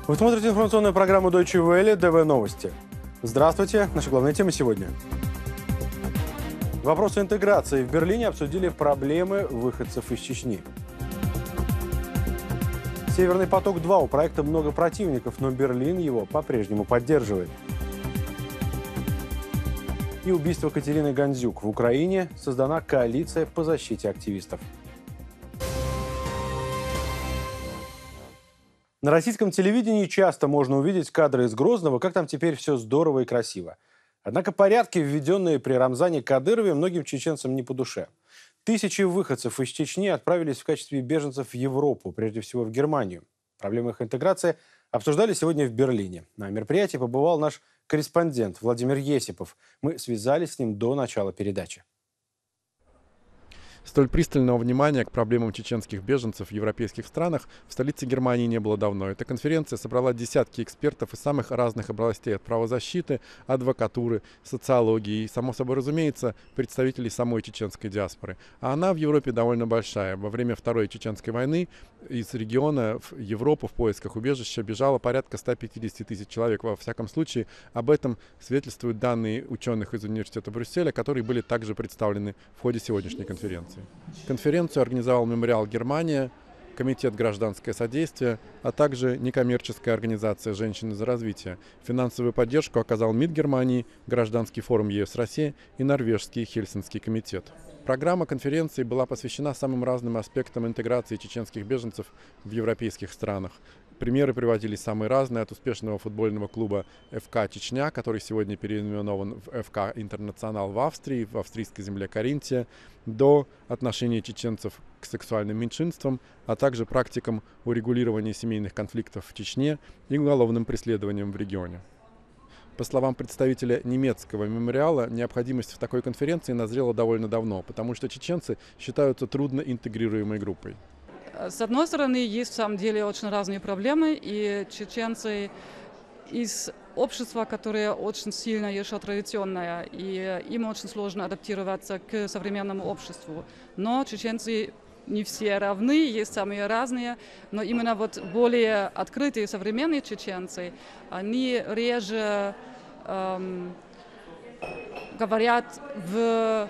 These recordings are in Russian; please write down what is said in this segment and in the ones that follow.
Вы смотрите информационную программу Deutsche Welle ДВ Новости. Здравствуйте. Наша главная тема сегодня. Вопросы интеграции. В Берлине обсудили проблемы выходцев из Чечни. Северный поток-2. У проекта много противников, но Берлин его по-прежнему поддерживает. И убийство Катерины Гандзюк. В Украине создана коалиция по защите активистов. На российском телевидении часто можно увидеть кадры из Грозного, как там теперь все здорово и красиво. Однако порядки, введенные при Рамзане Кадырове, многим чеченцам не по душе. Тысячи выходцев из Чечни отправились в качестве беженцев в Европу, прежде всего в Германию. Проблемы их интеграции обсуждали сегодня в Берлине. На мероприятии побывал наш корреспондент Владимир Есипов. Мы связались с ним до начала передачи. Столь пристального внимания к проблемам чеченских беженцев в европейских странах в столице Германии не было давно. Эта конференция собрала десятки экспертов из самых разных областей, от правозащиты, адвокатуры, социологии и, само собой разумеется, представителей самой чеченской диаспоры. А она в Европе довольно большая. Во время Второй чеченской войны из региона в Европу в поисках убежища бежало порядка 150 тысяч человек. Во всяком случае, об этом свидетельствуют данные ученых из Университета Брюсселя, которые были также представлены в ходе сегодняшней конференции. Конференцию организовал Мемориал Германия, Комитет гражданское содействие, а также некоммерческая организация «Женщины за развитие». Финансовую поддержку оказал МИД Германии, Гражданский форум ЕС Россия и Норвежский Хельсинский комитет. Программа конференции была посвящена самым разным аспектам интеграции чеченских беженцев в европейских странах. Примеры приводились самые разные, от успешного футбольного клуба ФК «Чечня», который сегодня переименован в ФК «Интернационал» в Австрии, в австрийской земле Каринтия, до отношения чеченцев к сексуальным меньшинствам, а также практикам урегулирования семейных конфликтов в Чечне и уголовным преследованием в регионе. По словам представителя немецкого мемориала, необходимость в такой конференции назрела довольно давно, потому что чеченцы считаются трудно интегрируемой группой. С одной стороны, есть в самом деле очень разные проблемы, и чеченцы из общества, которое очень сильно еще традиционное, и им очень сложно адаптироваться к современному обществу. Но чеченцы не все равны, есть самые разные, но именно вот более открытые современные чеченцы, они реже говорят в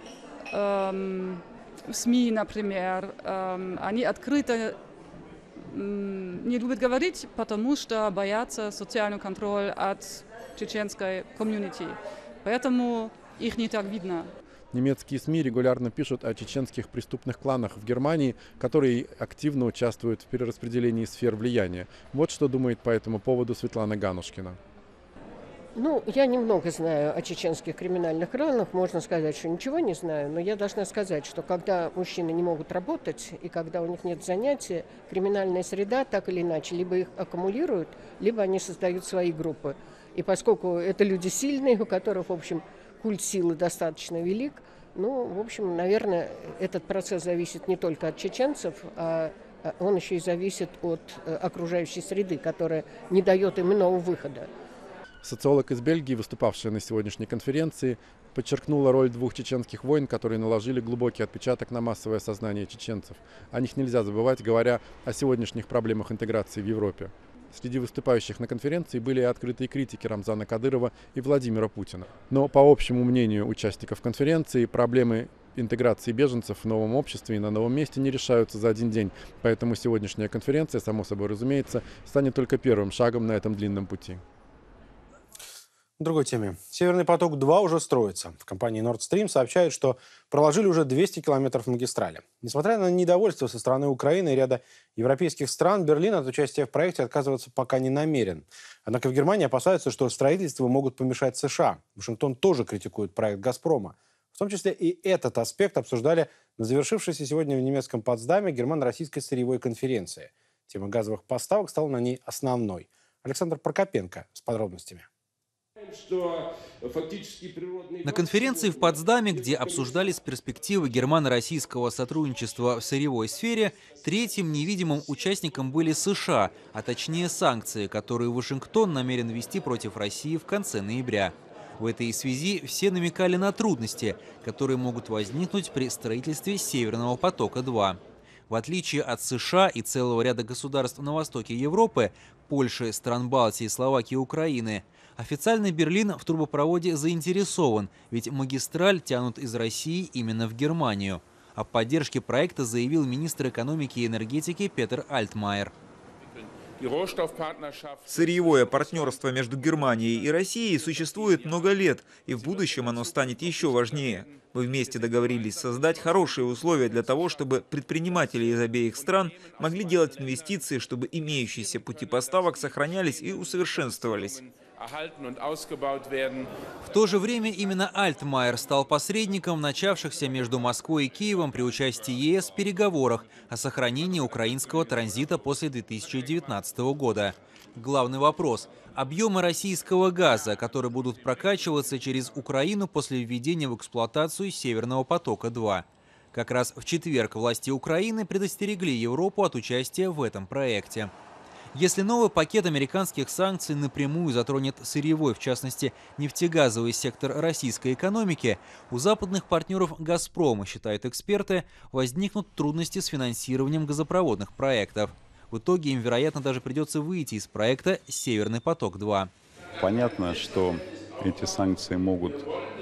СМИ, например, они открыто не любят говорить, потому что боятся социального контроля от чеченской комьюнити. Поэтому их не так видно. Немецкие СМИ регулярно пишут о чеченских преступных кланах в Германии, которые активно участвуют в перераспределении сфер влияния. Вот что думает по этому поводу Светлана Ганушкина. Я немного знаю о чеченских криминальных кланах. Можно сказать, что ничего не знаю, но я должна сказать, что когда мужчины не могут работать и когда у них нет занятий, криминальная среда так или иначе либо их аккумулирует, либо они создают свои группы. И поскольку это люди сильные, у которых, в общем, культ силы достаточно велик, в общем, наверное, этот процесс зависит не только от чеченцев, а он еще и зависит от окружающей среды, которая не дает им иного выхода. Социолог из Бельгии, выступавшая на сегодняшней конференции, подчеркнула роль двух чеченских войн, которые наложили глубокий отпечаток на массовое сознание чеченцев. О них нельзя забывать, говоря о сегодняшних проблемах интеграции в Европе. Среди выступающих на конференции были и открытые критики Рамзана Кадырова и Владимира Путина. Но, по общему мнению участников конференции, проблемы интеграции беженцев в новом обществе и на новом месте не решаются за один день. Поэтому сегодняшняя конференция, само собой разумеется, станет только первым шагом на этом длинном пути. В другой теме. Северный поток-2 уже строится. В компании Nord Stream сообщают, что проложили уже 200 километров магистрали. Несмотря на недовольство со стороны Украины и ряда европейских стран, Берлин от участия в проекте отказываться пока не намерен. Однако в Германии опасаются, что строительству могут помешать США. Вашингтон тоже критикует проект «Газпрома». В том числе и этот аспект обсуждали на завершившейся сегодня в немецком Потсдаме германо-российской сырьевой конференции. Тема газовых поставок стала на ней основной. Александр Прокопенко с подробностями. На конференции в Потсдаме, где обсуждались перспективы германо-российского сотрудничества в сырьевой сфере, третьим невидимым участником были США, а точнее санкции, которые Вашингтон намерен ввести против России в конце ноября. В этой связи все намекали на трудности, которые могут возникнуть при строительстве Северного потока-2. В отличие от США и целого ряда государств на востоке Европы, Польши, стран Балтии, Словакии и Украины, официальный Берлин в трубопроводе заинтересован, ведь магистраль тянут из России именно в Германию. О поддержке проекта заявил министр экономики и энергетики Петер Альтмайер. Сырьевое партнерство между Германией и Россией существует много лет, и в будущем оно станет еще важнее. Мы вместе договорились создать хорошие условия для того, чтобы предприниматели из обеих стран могли делать инвестиции, чтобы имеющиеся пути поставок сохранялись и усовершенствовались. В то же время именно Альтмайер стал посредником начавшихся между Москвой и Киевом при участии ЕС переговорах о сохранении украинского транзита после 2019 года. Главный вопрос – объемы российского газа, которые будут прокачиваться через Украину после введения в эксплуатацию Северного потока-2. Как раз в четверг власти Украины предостерегли Европу от участия в этом проекте. Если новый пакет американских санкций напрямую затронет сырьевой, в частности, нефтегазовый сектор российской экономики, у западных партнеров «Газпрома», считают эксперты, возникнут трудности с финансированием газопроводных проектов. В итоге им, вероятно, даже придется выйти из проекта «Северный поток-2». Понятно, что эти санкции могут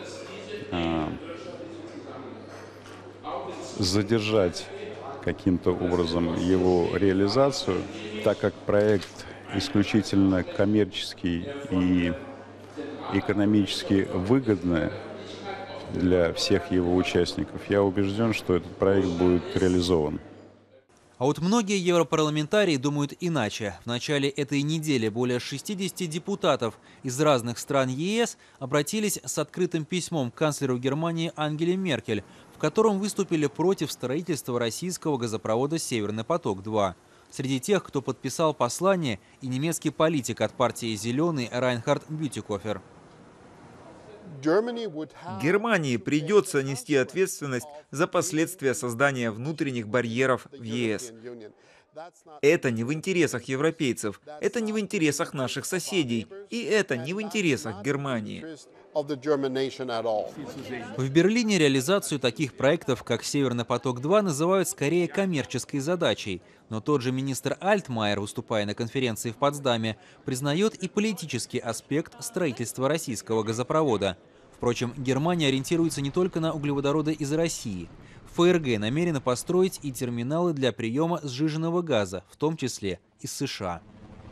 задержать каким-то образом его реализацию, так как проект исключительно коммерческий и экономически выгодный для всех его участников. Я убежден, что этот проект будет реализован. А вот многие европарламентарии думают иначе. В начале этой недели более 60 депутатов из разных стран ЕС обратились с открытым письмом к канцлеру Германии Ангеле Меркель, в котором выступили против строительства российского газопровода «Северный поток-2». Среди тех, кто подписал послание, и немецкий политик от партии «Зеленый» Райнхард Бютикофер. Германии придется нести ответственность за последствия создания внутренних барьеров в ЕС. Это не в интересах европейцев, это не в интересах наших соседей, и это не в интересах Германии. В Берлине реализацию таких проектов, как «Северный поток-2», называют скорее коммерческой задачей. Но тот же министр Альтмайер, выступая на конференции в Потсдаме, признает и политический аспект строительства российского газопровода. Впрочем, Германия ориентируется не только на углеводороды из России. ФРГ намерена построить и терминалы для приема сжиженного газа, в том числе из США.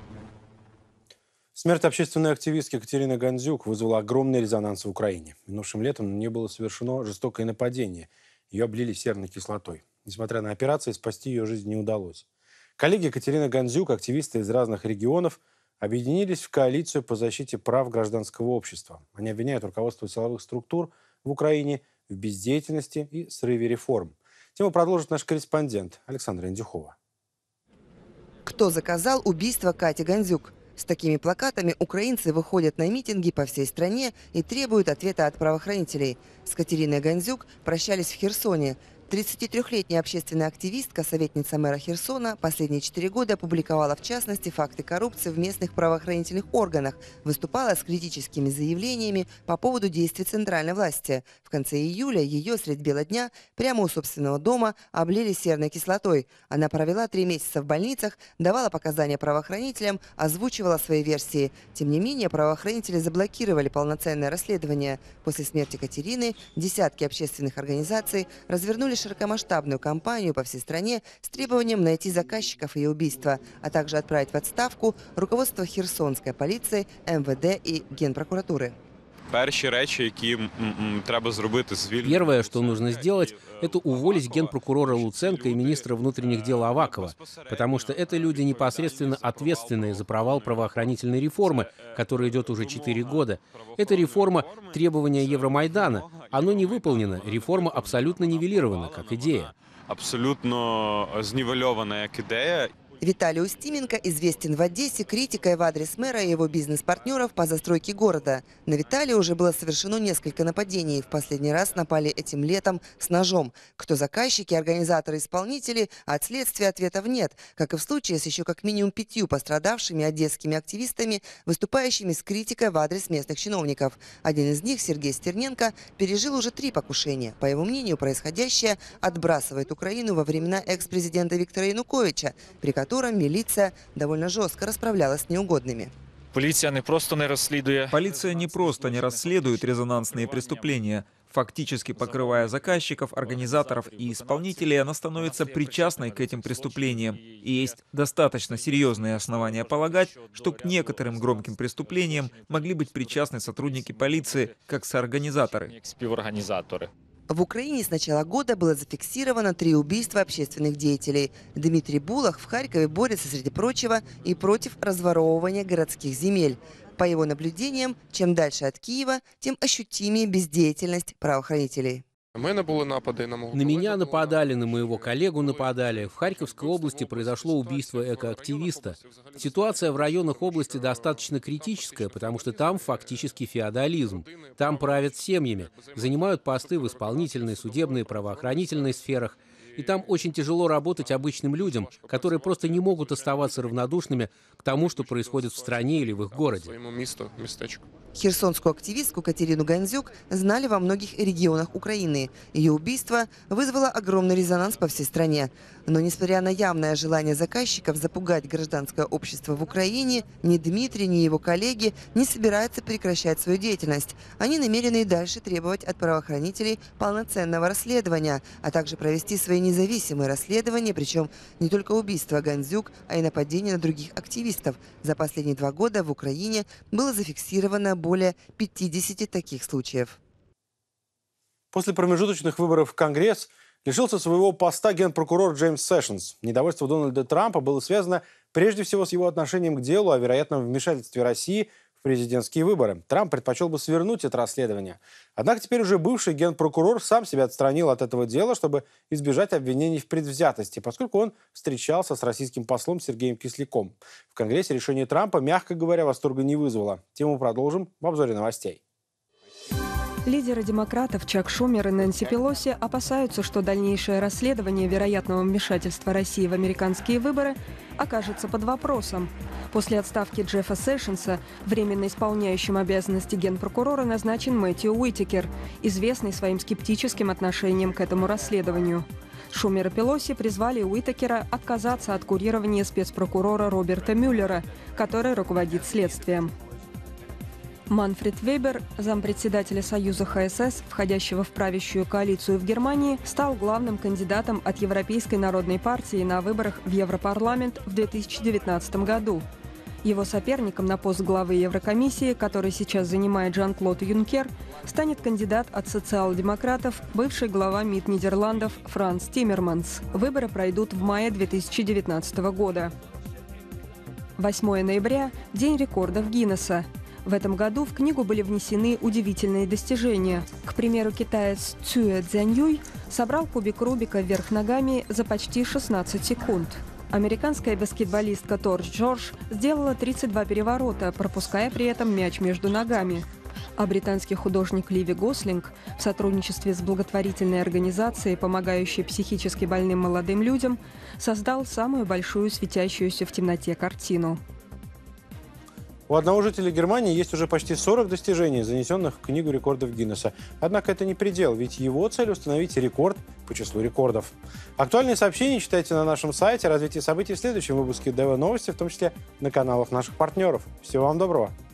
Смерть общественной активистки Катерины Гандзюк вызвала огромный резонанс в Украине. Минувшим летом на нее было совершено жестокое нападение. Ее облили серной кислотой. Несмотря на операции, спасти ее жизнь не удалось. Коллеги Катерины Гандзюк, активисты из разных регионов, объединились в коалицию по защите прав гражданского общества. Они обвиняют руководство силовых структур в Украине в бездеятельности и срыве реформ. Тему продолжит наш корреспондент Александра Индюхова. Кто заказал убийство Кати Гандзюк? С такими плакатами украинцы выходят на митинги по всей стране и требуют ответа от правоохранителей. С Катериной Гандзюк прощались в Херсоне. 33-летняя общественная активистка, советница мэра Херсона, последние 4 года публиковала в частности факты коррупции в местных правоохранительных органах, выступала с критическими заявлениями по поводу действий центральной власти. В конце июля ее средь бела дня прямо у собственного дома облили серной кислотой. Она провела 3 месяца в больницах, давала показания правоохранителям, озвучивала свои версии. Тем не менее, правоохранители заблокировали полноценное расследование. После смерти Катерины десятки общественных организаций развернули широкомасштабную кампанию по всей стране с требованием найти заказчиков ее убийства, а также отправить в отставку руководство Херсонской полиции, МВД и Генпрокуратуры. Первое, что нужно сделать, это уволить генпрокурора Луценко и министра внутренних дел Авакова, потому что это люди, непосредственно ответственные за провал правоохранительной реформы, которая идет уже 4 года. Это реформа требования Евромайдана. Оно не выполнено, реформа абсолютно нивелирована, как идея. Абсолютно знівельована як ідея. Виталий Устименко известен в Одессе критикой в адрес мэра и его бизнес-партнеров по застройке города. На Виталия уже было совершено несколько нападений. В последний раз напали этим летом с ножом. Кто заказчики, организаторы, исполнители, от следствия ответов нет. Как и в случае с еще как минимум 5 пострадавшими одесскими активистами, выступающими с критикой в адрес местных чиновников. Один из них, Сергей Стерненко, пережил уже 3 покушения. По его мнению, происходящее отбрасывает Украину во времена экс-президента Виктора Януковича, при котором милиция довольно жестко расправлялась с неугодными. Полиция не просто не расследует резонансные преступления. Фактически покрывая заказчиков, организаторов и исполнителей, она становится причастной к этим преступлениям. И есть достаточно серьезные основания полагать, что к некоторым громким преступлениям могли быть причастны сотрудники полиции, как соорганизаторы. В Украине с начала года было зафиксировано 3 убийства общественных деятелей. Дмитрий Булах в Харькове борется, среди прочего, и против разворовывания городских земель. По его наблюдениям, чем дальше от Киева, тем ощутимее бездеятельность правоохранителей. На меня нападали, на моего коллегу нападали. В Харьковской области произошло убийство экоактивиста. Ситуация в районах области достаточно критическая, потому что там фактически феодализм. Там правят семьями, занимают посты в исполнительной, судебной, правоохранительной сферах. И там очень тяжело работать обычным людям, которые просто не могут оставаться равнодушными к тому, что происходит в стране или в их городе. Херсонскую активистку Катерину Гандзюк знали во многих регионах Украины. Ее убийство вызвало огромный резонанс по всей стране. Но несмотря на явное желание заказчиков запугать гражданское общество в Украине, ни Дмитрий, ни его коллеги не собираются прекращать свою деятельность. Они намерены и дальше требовать от правоохранителей полноценного расследования, а также провести свои независимые расследования, причем не только убийство Гандзюк, а и нападения на других активистов. За последние 2 года в Украине было зафиксировано более 50 таких случаев. После промежуточных выборов в Конгресс лишился своего поста генпрокурор Джеймс Сэшнс. Недовольство Дональда Трампа было связано прежде всего с его отношением к делу о вероятном вмешательстве России в президентские выборы. Трамп предпочел бы свернуть это расследование. Однако теперь уже бывший генпрокурор сам себя отстранил от этого дела, чтобы избежать обвинений в предвзятости, поскольку он встречался с российским послом Сергеем Кисляком. В Конгрессе решение Трампа, мягко говоря, восторга не вызвало. Тему продолжим в обзоре новостей. Лидеры демократов Чак Шумер и Нэнси Пелоси опасаются, что дальнейшее расследование вероятного вмешательства России в американские выборы окажется под вопросом. После отставки Джеффа Сэшнса временно исполняющим обязанности генпрокурора назначен Мэтью Уитакер, известный своим скептическим отношением к этому расследованию. Шумер и Пелоси призвали Уитакера отказаться от курирования спецпрокурора Роберта Мюллера, который руководит следствием. Манфред Вебер, зампредседателя Союза ХСС, входящего в правящую коалицию в Германии, стал главным кандидатом от Европейской народной партии на выборах в Европарламент в 2019 году. Его соперником на пост главы Еврокомиссии, который сейчас занимает Жан-Клод Юнкер, станет кандидат от социал-демократов, бывший глава МИД Нидерландов Франс Тиммерманс. Выборы пройдут в мае 2019 года. 8 ноября – день рекордов Гиннесса. В этом году в книгу были внесены удивительные достижения. К примеру, китаец Цюэ Цзяньюй собрал кубик Рубика вверх ногами за почти 16 секунд. Американская баскетболистка Торч Джордж сделала 32 переворота, пропуская при этом мяч между ногами. А британский художник Ливи Гослинг в сотрудничестве с благотворительной организацией, помогающей психически больным молодым людям, создал самую большую светящуюся в темноте картину. У одного жителя Германии есть уже почти 40 достижений, занесенных в Книгу рекордов Гиннесса. Однако это не предел, ведь его цель – установить рекорд по числу рекордов. Актуальные сообщения читайте на нашем сайте. Развитие событий в следующем выпуске ДВ Новости, в том числе на каналах наших партнеров. Всего вам доброго!